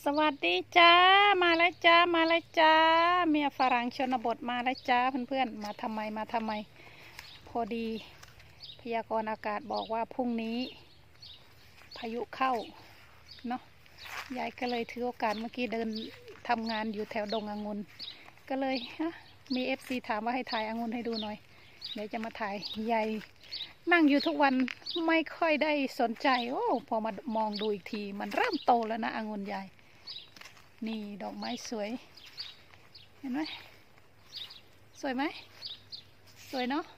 วัสดีจ้ามาแล้วจ้ามาแล้วจ้าเมียฝรั่งชนบทมาแล้วจ้าเพื่อนๆมาทำไมพอดีพยากรณ์อากาศบอกว่าพรุ่งนี้พายุเข้าเนาะยายก็เลยถือโอกาสเมื่อกี้เดินทำงานอยู่แถวดงองุ่นก็เลยมีFCถามว่าให้ถ่ายองุ่นให้ดูหน่อยเดี๋ยวจะมาถ่ายยายนั่งอยู่ทุกวันไม่ค่อยได้สนใจโอ้พอมามองดูอีกทีมันเริ่มโตแล้วนะองุ่นยายนี่ดอกไม้สวยเห็นไหมสวยไหมสวยเนาะ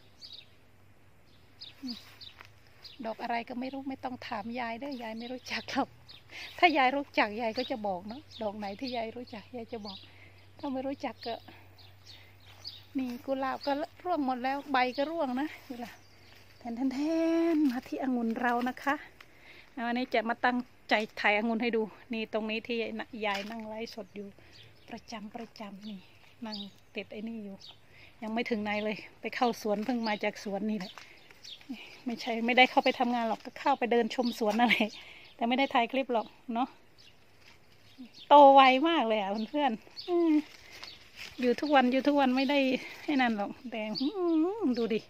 ดอกอะไรก็ไม่รู้ไม่ต้องถามยายเด้อยายไม่รู้จักหรอกถ้ายายรู้จักยายก็จะบอกเนาะดอกไหนที่ยายรู้จักยายจะบอกถ้าไม่รู้จักก็นี่กุหลาบก็ร่วงหมดแล้วใบก็ร่วงนะนี่ล่ะแทนมาที่องุ่นเรานะคะวันนี้จะมาตั้งใจถ่ายองุ่นให้ดูนี่ตรงนี้ที่ยายนั่งไลฟ์สดอยู่ประจำนี่นั่งติดไอ้นี่อยู่ยังไม่ถึงไหนเลยไปเข้าสวนเพิ่งมาจากสวนนี่แหละไม่ได้เข้าไปทำงานหรอกก็เข้าไปเดินชมสวนอะไรแต่ไม่ได้ถ่ายคลิปหรอกเนาะโตไวมากเลยอ่ะเพื่อนๆอยู่ทุกวันไม่ได้ให้นั่นหรอกแต่ดูดิ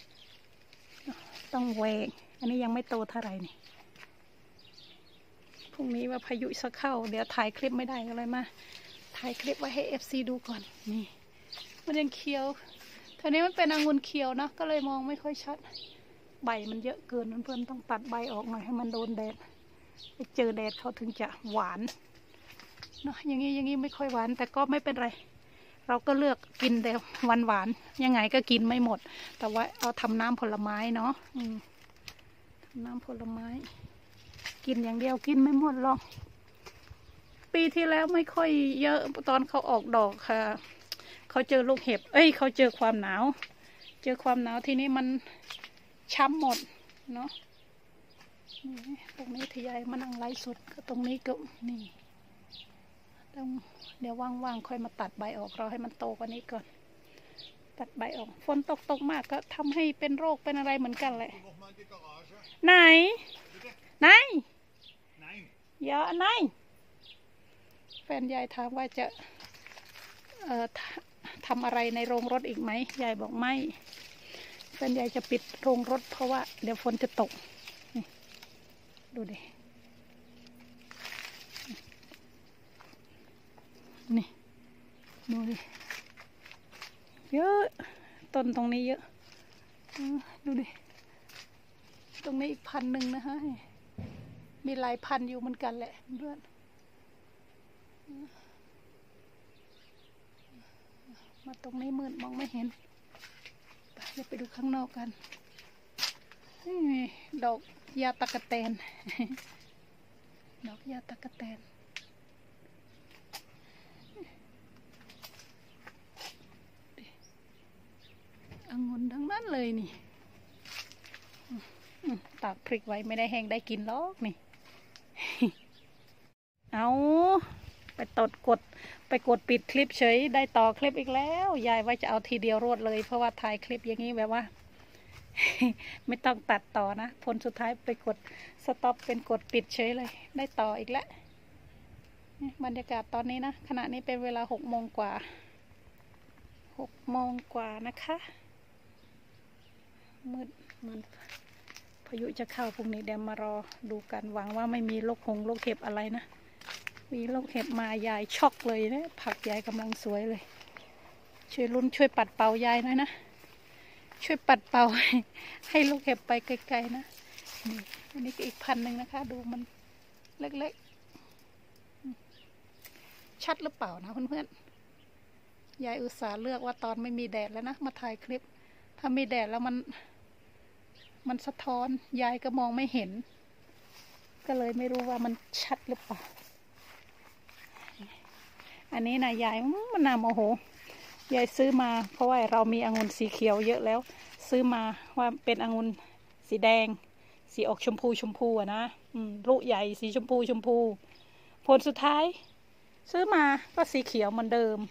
ต้องแหวกอันนี้ยังไม่โตเท่าไหร่นี่พรุ่งนี้ว่าพายุจะเข้าเดี๋ยวถ่ายคลิปไม่ได้ก็เลยมาถ่ายคลิปไว้ให้ FC ดูก่อนนี่มันยังเขียวทีนี้มันเป็นองุ่นเขียวนะก็เลยมองไม่ค่อยชัดใบมันเยอะเกินเพื่อนๆต้องตัดใบออกหน่อยให้มันโดนแดดไปเจอแดดเขาถึงจะหวานเนาะอย่างนี้ไม่ค่อยหวานแต่ก็ไม่เป็นไรเราก็เลือกกินแต่หวานยังไงก็กินไม่หมดแต่ว่าเอาทำน้ำผลไม้เนาะทำน้ำผลไม้กินอย่างเดียวกินไม่หมดหรอกปีที่แล้วไม่ค่อยเยอะตอนเขาออกดอกค่ะเขาเจอลูกเห็บเขาเจอความหนาวทีนี้มันช้ำหมดเนาะตรงนี้ที่ยายมานั่งไลฟ์สดก็ตรงนี้ก็นี่เดี๋ยวว่างๆค่อยมาตัดใบออกเราให้มันโตกว่านี้ก่อนตัดใบออกฝนตกมากก็ทำให้เป็นโรคเป็นอะไรเหมือนกันแหละไหนอย่าไหนแฟนยายถามว่าจะทำอะไรในโรงรถอีกไหมยายบอกไม่แฟนยายจะปิดโรงรถเพราะว่าเดี๋ยวฝนจะตกนี่ดูดินี่ดูดิเยอะต้นตรงนี้เยอะดูดิตรงนี้อีก1,000นะฮะมีหลายพันอยู่เหมือนกันแหละเพื่อนมาตรงนี้มืดมองไม่เห็นเดี๋ยวไปดูข้างนอกกันดอกยาตะกะแตนดอกยาตะกะแตนองุ่นทั้งนั้นเลยนี่ตากพริกไว้ไม่ได้แห้งได้กินหรอกนี่เอาไปกดปิดคลิปเฉยได้ต่อคลิปอีกแล้วยายว่าจะเอาทีเดียวรวดเลยเพราะว่าถ่ายคลิปอย่างนี้แบบว่า ไม่ต้องตัดต่อนะผลสุดท้ายไปกดสต็อปเป็นกดปิดเฉยเลยได้ต่ออีกแล้วบรรยากาศตอนนี้นะขณะนี้เป็นเวลา6 โมงกว่านะคะมืดมันพายุจะเข้าพรุ่งนี้เดี๋ยวมารอดูกันหวังว่าไม่มีโรคเห็บอะไรนะมีโรคเห็บมายายช็อกเลยนะผักยายกำลังสวยเลยช่วยลุ้นช่วยปัดเป่ายายหน่อยนะช่วยปัดเป่าให้ลูกเห็บไปไกลๆนะนี่อันนี้ก็อีก1,000นะคะดูมันเล็กๆชัดหรือเปล่านะเพื่อนๆยายอุตส่าห์เลือกว่าตอนไม่มีแดดแล้วนะมาถ่ายคลิปถ้ามีแดดแล้วมันสะท้อนยายก็มองไม่เห็นก็เลยไม่รู้ว่ามันชัดหรือเปล่าอันนี้นะยายมันน่าโมโหยายซื้อมาเพราะว่าเรามีองุ่นสีเขียวเยอะแล้วซื้อมาว่าเป็นองุ่นสีแดงสีออกชมพูอะนะลูกใหญ่สีชมพูผลสุดท้ายซื้อมาก็สีเขียวเหมือนเดิม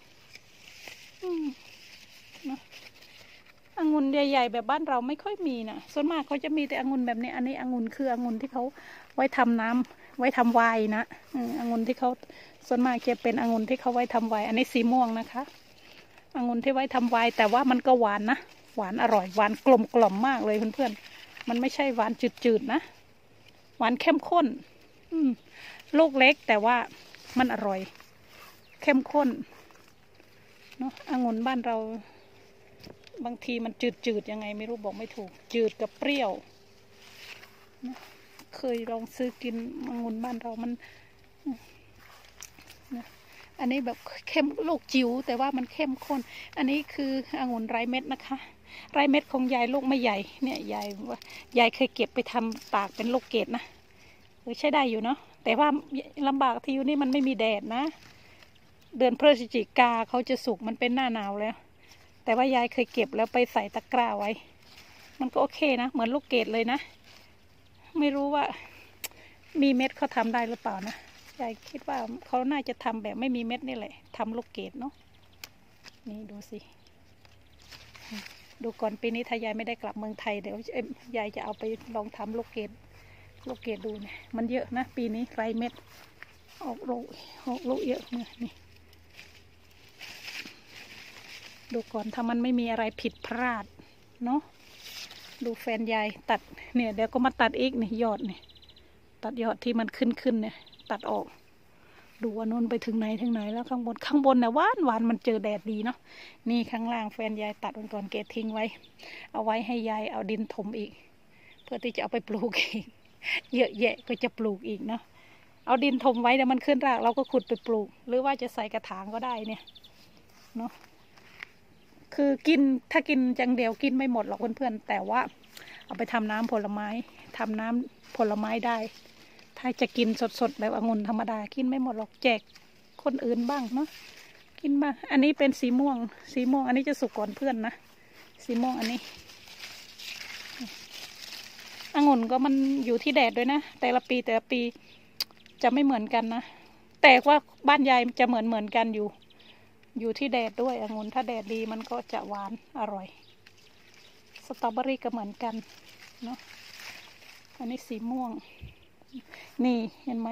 องุ่นใหญ่ๆแบบบ้านเราไม่ค่อยมีนะส่วนมากเขาจะมีแต่องุ่นแบบนี้อันนี้องุ่นคือองุ่นที่เขาไว้ทำน้ไว้ทำไวน์นะองุ่นที่เขาส่วนมากจะเป็นองุ่นที่เขาไว้ทำไวน์อันนี้สีม่วงนะคะองุ่นที่ไว้ทำไวน์แต่ว่ามันก็หวานนะหวานอร่อยหวานกลมกล่อมมากเลยเพื่อนๆมันไม่ใช่หวานจืดๆนะหวานเข้มข้นลูกเล็กแต่ว่ามันอร่อยเข้มข้นเนาะองุ่นบ้านเราบางทีมันจืดๆยังไงไม่รู้บอกไม่ถูกจืดกับเปรี้ยวนะเคยลองซื้อกินองุ่นบ้านเรามันนะอันนี้แบบเข้มลูกจิ๋วแต่ว่ามันเข้มข้นอันนี้คือองุ่นไร้เม็ดนะคะไร้เม็ดของยายลูกไม่ใหญ่เนี่ยยายเคยเก็บไปทำตากเป็นลูกเกดนะใช้ได้อยู่เนาะแต่ว่าลำบากที่อยู่นี่มันไม่มีแดดนะเดือนพฤศจิกาเขาจะสุกมันเป็นหน้าหนาวแล้วแต่ว่ายายเคยเก็บแล้วไปใส่ตะกร้าไว้มันก็โอเคนะเหมือนลูกเกดเลยนะไม่รู้ว่ามีเม็ดเขาทำได้หรือเปล่านะยายคิดว่าเขาน่าจะทำแบบไม่มีเม็ดนี่แหละทำลูกเกดเนาะนี่ดูสิดูก่อนปีนี้ถ้ายายไม่ได้กลับเมืองไทยเดี๋ยวยายจะเอาไปลองทำลูกเกดดูเนี่ยมันเยอะนะปีนี้ไรเม็ดออกลูกเยอะเนี่ยนี่ดูก่อนถ้ามันไม่มีอะไรผิดพลาดเนาะดูแฟนยายตัดเนี่ยเดี๋ยวก็มาตัดอีกนี่ยอดเนี่ยตัดยอดที่มันขึ้นเนี่ยตัดออกดูว่านู้นไปถึงไหนแล้วข้างบนนะหวานมันเจอแดดดีเนาะนี่ข้างล่างแฟนยายตัดก่อนเกตทิ้งไว้เอาไว้ให้ยายเอาดินถมอีกเพื่อที่จะเอาไปปลูกอีกเยอะแยะก็จะปลูกอีกเนาะเอาดินถมไว้เดี๋ยวมันขึ้นรากเราก็ขุดไปปลูกหรือว่าจะใส่กระถางก็ได้เนี่ยเนาะคือถ้ากินจังเดียวกินไม่หมดหรอกเพื่อนๆแต่ว่าเอาไปทำน้ำผลไม้ได้ถ้าจะกินสดๆแบบองุ่นธรรมดากินไม่หมดหรอกแจกคนอื่นบ้างเนาะกินบ้างอันนี้เป็นสีม่วงอันนี้จะสุกก่อนเพื่อนนะสีม่วงอันนี้องุ่นก็มันอยู่ที่แดดด้วยนะแต่ละปีจะไม่เหมือนกันนะแต่ว่าบ้านยายจะเหมือนกันอยู่ที่แดดด้วยองุ่นถ้าแดดดีมันก็จะหวานอร่อยสตรอเบอรี่ก็เหมือนกันเนาะอันนี้สีม่วงนี่เห็นไหม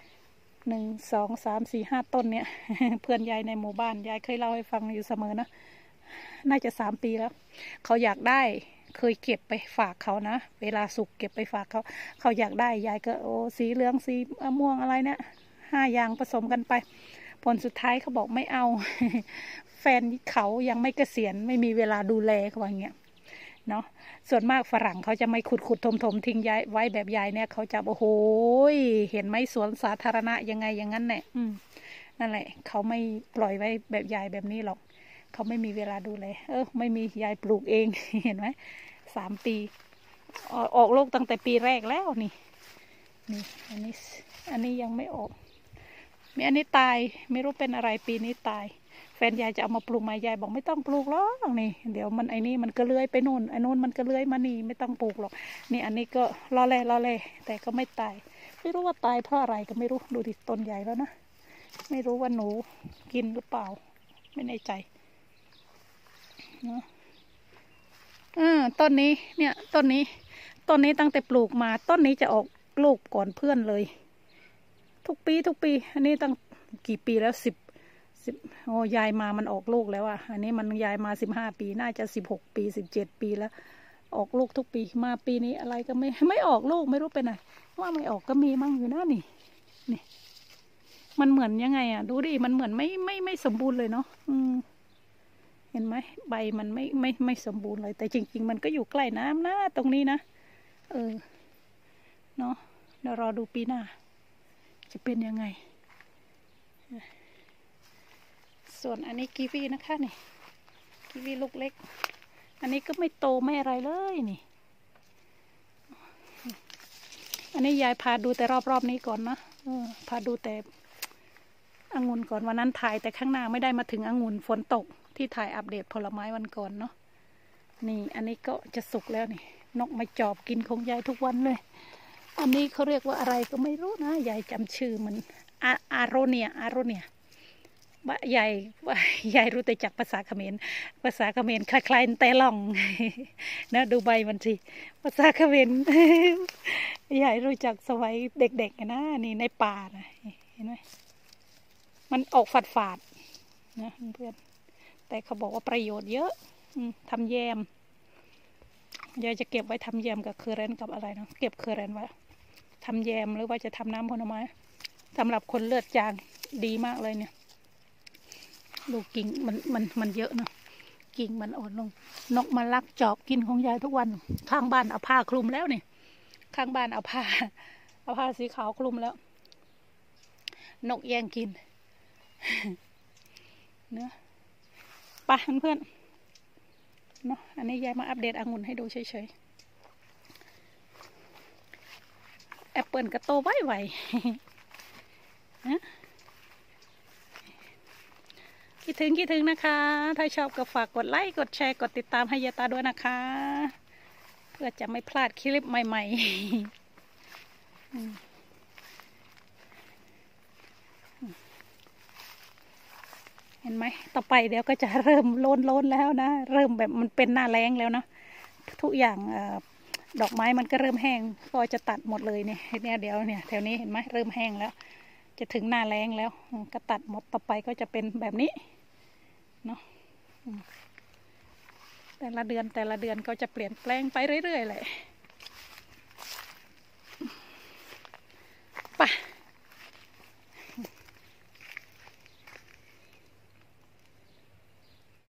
1 2 3 4 5ต้นเนี่ย เพื่อนยายในหมู่บ้านยายเคยเล่าให้ฟังอยู่เสมอนะน่าจะ3 ปีแล้วเขาอยากได้เคยเก็บไปฝากเขานะเวลาสุกเก็บไปฝากเขาอยากได้ยายก็โอ้สีเหลืองสีม่วงอะไรเนี่ย5 อย่างผสมกันไปผลสุดท้ายเขาบอกไม่เอา แฟนเขายังไม่เกษียณไม่มีเวลาดูแลเขาอย่างเงี้ยเนาะส่วนมากฝรั่งเขาจะไม่ขุดถมทิ้งย้ายไว้แบบยายเนี่ยเขาจะโอ้โหเห็นไหมสวนสาธารณะยังไงอย่างนั้นแหละนั่นแหละเขาไม่ปล่อยไว้แบบยายแบบนี้หรอกเขาไม่มีเวลาดูแลไม่มียายปลูกเอง เห็นไหม3 ปีออกลูกตั้งแต่ปีแรกแล้วนี่อันนี้ยังไม่ออกมีอันนี้ตายไม่รู้เป็นอะไรปีนี้ตายแฟนยายจะเอามาปลูกมายายบอกไม่ต้องปลูกหรอกนี่เดี๋ยวมันมันก็เลื้อยไปนู่นมันก็เลื้อยมานี่ไม่ต้องปลูกหรอกนี่อันนี้ก็รอแล่แต่ก็ไม่ตายไม่รู้ว่าตายเพราะอะไรก็ไม่รู้ดูดิต้นใหญ่แล้วนะไม่รู้ว่าหนูกินหรือเปล่าไม่แน่ใจเนาะต้นนี้เนี่ยต้นนี้ตั้งแต่ปลูกมาต้นนี้จะออกลูกก่อนเพื่อนเลยทุกปีอันนี้ตั้งกี่ปีแล้ว10โอ้ยายมามันออกลูกแล้วอ่ะอันนี้มันยายมา15 ปีน่าจะ16 ปี17 ปีแล้วออกลูกทุกปีมาปีนี้อะไรก็ไม่ออกลูกไม่รู้เป็นไงว่าไม่ออกก็มีมั่งอยู่นะนี่มันเหมือนยังไงอ่ะดูดิมันเหมือนไม่สมบูรณ์เลยเนาะเห็นไหมใบมันไม่สมบูรณ์เลยแต่จริงๆมันก็อยู่ใกล้น้ำนะตรงนี้นะเนาะเดี๋ยวรอดูปีหน้าจะเป็นยังไงส่วนอันนี้กีวีนะคะนี่กีวีลูกเล็กอันนี้ก็ไม่โตไม่อะไรเลยนี่อันนี้ยายพาดูแต่รอบนี้ก่อนนะพาดูแต่องุ่นก่อนวันนั้นถ่ายแต่ข้างหน้าไม่ได้มาถึงองุ่นฝนตกที่ถ่ายอัปเดตผลไม้วันก่อนเนาะนี่อันนี้ก็จะสุกแล้วนี่นกมาจอบกินของยายทุกวันเลยอันนี้เขาเรียกว่าอะไรก็ไม่รู้นะยายจำชื่อมันอาโรเนียบะใหญ่บะใหญ่รู้แต่จากภาษาเขมรภาษาเขมรคล้ายๆแต่ล่องนะดูใบมันสิภาษาเขมรใหญ่รู้จักสมัยเด็กๆนะนี่ในป่านะเห็นไหมมันออกฝาดๆนะเพื่อนแต่เขาบอกว่าประโยชน์เยอะทำแยมยายจะเก็บไว้ทำแยมกับเคอร์เรนกับอะไรนะเก็บเคอร์เรนไว้ทำแยมหรือว่าจะทำน้ำผลไม้สำหรับคนเลือดจางดีมากเลยเนี่ยดูกิ่งมันเยอะเนาะกิ่งมันอ่อนลงนกมาลักจอบกินของยายทุกวันข้างบ้านเอาผ้าคลุมแล้วนี่ข้างบ้านเอาผ้าสีขาวคลุมแล้ว นกแย่งกินเนื้อปะเพื่อนเนาะอันนี้ยายมาอัปเดตองุ่นให้ดูเฉยๆแอปเปิลกระโตไวๆนะคิดถึงนะคะถ้าชอบก็ฝากกดไลค์กดแชร์กดติดตามให้ยายตาด้วยนะคะเพื่อจะไม่พลาดคลิปใหม่ๆเห็นไหมต่อไปเดี๋ยวก็จะเริ่มโล้นแล้วนะเริ่มแบบมันเป็นหน้าแล้งแล้วนะทุกอย่างดอกไม้มันก็เริ่มแห้งก็จะตัดหมดเลยเนี่ยเดี๋ยวเนี่ยแถวนี้เห็นไหมเริ่มแห้งแล้วจะถึงหน้าแล้งแล้วก็ตัดหมดต่อไปก็จะเป็นแบบนี้เนาะแต่ละเดือนก็จะเปลี่ยนแปลงไปเรื่อยๆเลย